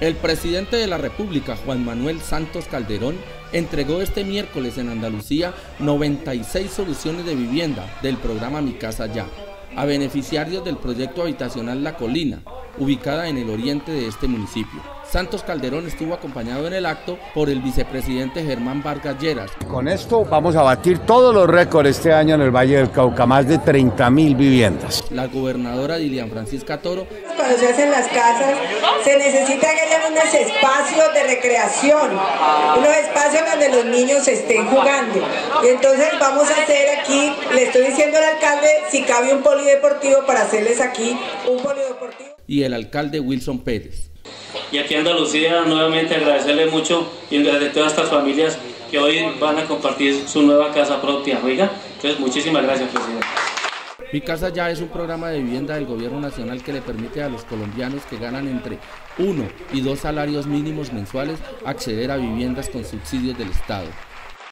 El presidente de la República, Juan Manuel Santos Calderón, entregó este miércoles en Andalucía 96 soluciones de vivienda del programa Mi Casa Ya a beneficiarios del proyecto habitacional La Colina, ubicada en el oriente de este municipio. Santos Calderón estuvo acompañado en el acto por el vicepresidente Germán Vargas Lleras. Con esto vamos a batir todos los récords este año en el Valle del Cauca, más de 30.000 viviendas. La gobernadora Dilian Francisca Toro. Cuando se hacen las casas, se necesita que haya unos espacios de recreación, unos espacios donde los niños estén jugando. Y entonces vamos a hacer aquí, le estoy diciendo al alcalde, si cabe un polideportivo para hacerles aquí un polideportivo. Y el alcalde Wilson Pérez. Y aquí en Andalucía nuevamente agradecerle mucho y de todas estas familias que hoy van a compartir su nueva casa propia. Oiga, entonces muchísimas gracias, presidente. Mi Casa Ya es un programa de vivienda del gobierno nacional que le permite a los colombianos que ganan entre 1 y 2 salarios mínimos mensuales acceder a viviendas con subsidios del Estado.